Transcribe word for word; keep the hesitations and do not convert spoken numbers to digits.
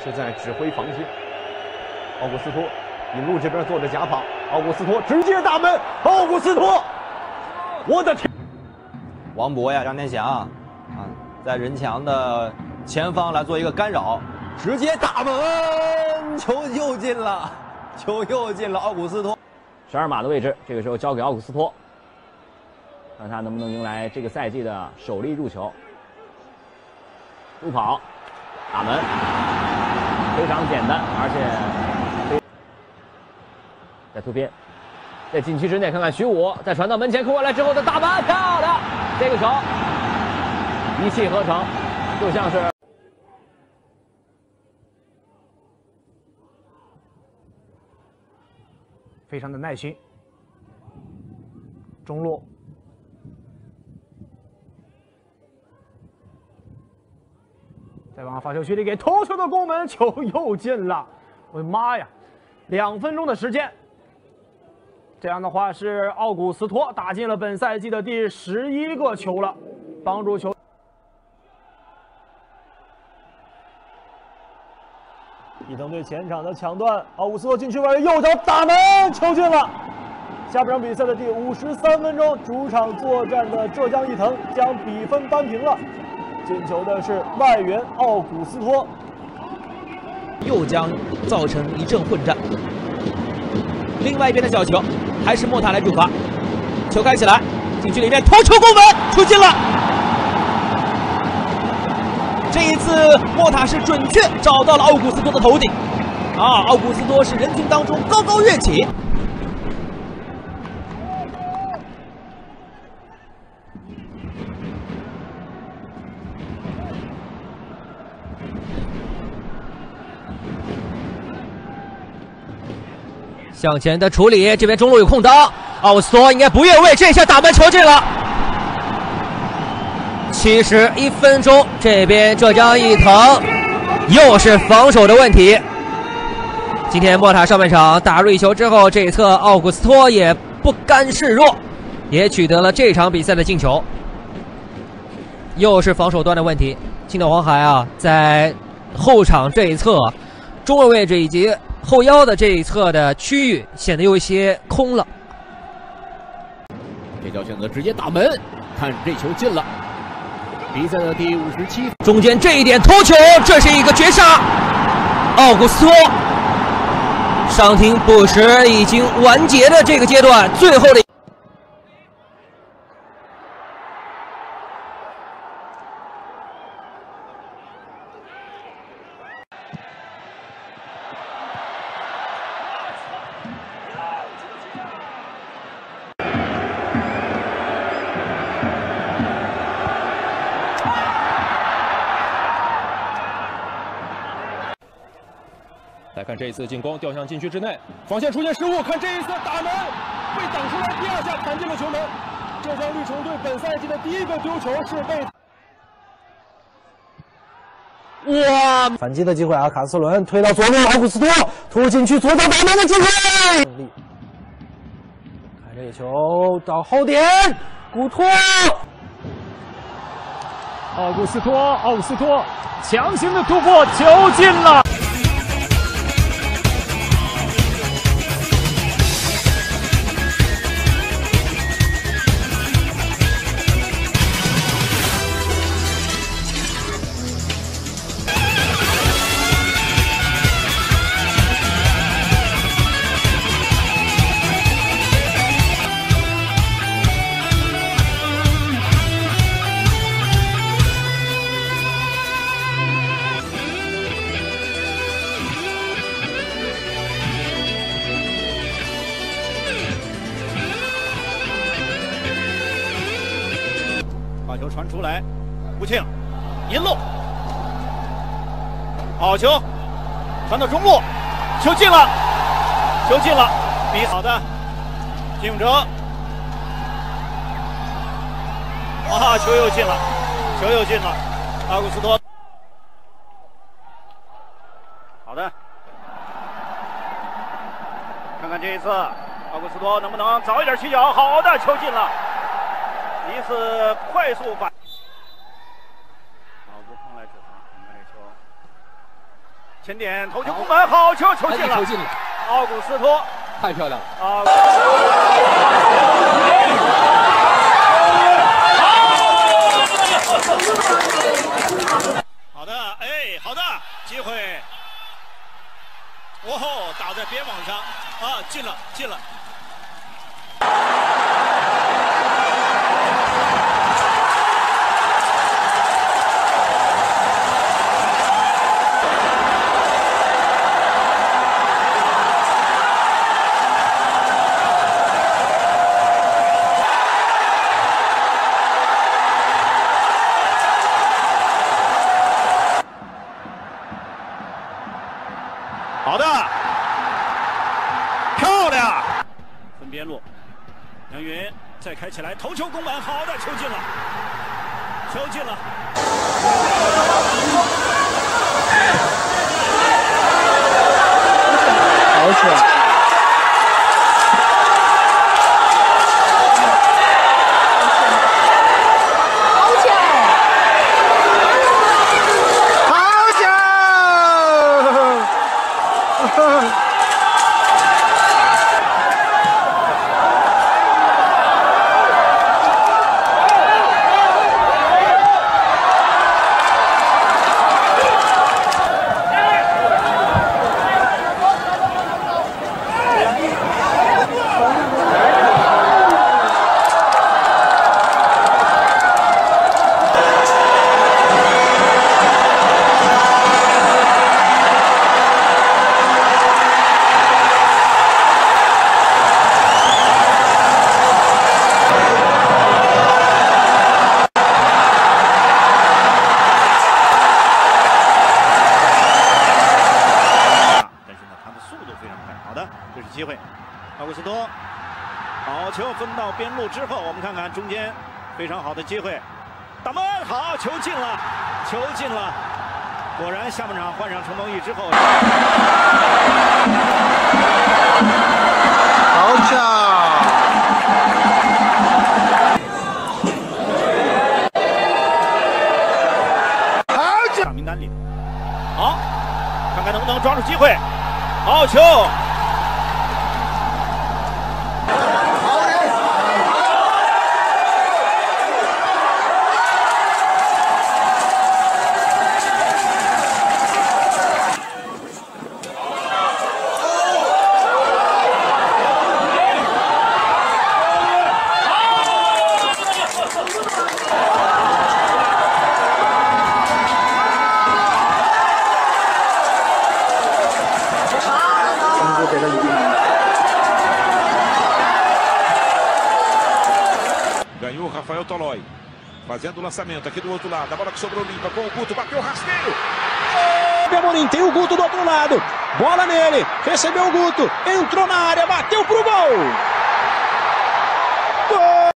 是在指挥防线。奥古斯托引路这边做着假跑，奥古斯托直接打门，奥古斯托，我的天！王博呀，张天祥啊，在人墙的前方来做一个干扰，直接打门，球又进了，球又进了，奥古斯托。 十二码的位置，这个时候交给奥古斯托，看他能不能迎来这个赛季的首粒入球。路跑，打门，非常简单，而且在突边，在禁区之内看看徐武，再传到门前扣过来之后的大门，漂亮！这个球一气呵成，就像是。 非常的耐心，中路，再往发球区里给头球的攻门，球又进了！我的妈呀，两分钟的时间，这样的话是奥古斯托打进了本赛季的第十一个球了，帮助球。伊藤队前场的抢断，奥古斯托禁区外右脚打门，球进了。下半场比赛的第五十三分钟，主场作战的浙江伊藤将比分扳平了。进球的是外援奥古斯托， 又将造成一阵混战。另外一边的角球还是莫塔来主罚，球开起来，禁区里面头球攻门，球进了。这一次莫塔是准确找到了奥古斯托的头顶，啊，奥古斯托是人群当中高高跃起。向前的处理，这边中路有空当，奥古斯托应该不越位，这一下打门球进了。七十一分钟，这边浙江伊藤又是防守的问题。今天莫塔上半场打入一球之后，这一侧奥古斯托也不甘示弱，也取得了这场比赛的进球。又是防守端的问题，青岛黄海啊，在后场这一侧中卫位置以及后腰的这一侧的区域显得有一些空了。 这脚选择直接打门，看这球进了。比赛的第五十七分， 中间这一点头球，这是一个绝杀。奥古斯托伤停补时已经完结的这个阶段，最后的。 来看这一次进攻掉向禁区之内，防线出现失误，看这一次打门被挡出来，第二下弹进了球门。浙江绿虫队本赛季的第一个丢球是被哇！反击的机会啊！卡斯伦推到左路，奥古斯托突入禁区，左脚打门的机会。看这个球到后点，古托，奥古斯托，奥古斯托强行的突破，球进了。 把球传出来，吴庆引路，好球，传到中路，球进了，球进了，比好的金永哲，啊，球又进了，球又进了，阿古斯托，好的，看看这一次阿古斯托能不能早一点起脚，好的，球进了。一次快速反，啊，吴鹏来主罚，你看这球， 前点头球攻门，好球，球进了， 球进了， 奥古斯托， 太漂亮了啊！好的，哎，好的，机会，哦吼，打在边网上，啊，进了，进了。好的，漂亮，分边路，杨云再开起来，头球攻门，好的，球进了，球进了。 好球！这是机会，奥古斯托，好球分到边路之后，我们看看中间非常好的机会，打门好，球进了，球进了，果然下半场换上陈梦毅之后， 好巧， 好球，名单里，好，看看能不能抓住机会，好球。 Ganhou Rafael Tolói, fazendo o lançamento aqui do outro lado, a bola que sobrou limpa com o Guto, bateu o rasteiro. Amorim, tem o Guto do outro lado, bola nele, recebeu o Guto, entrou na área, bateu pro gol!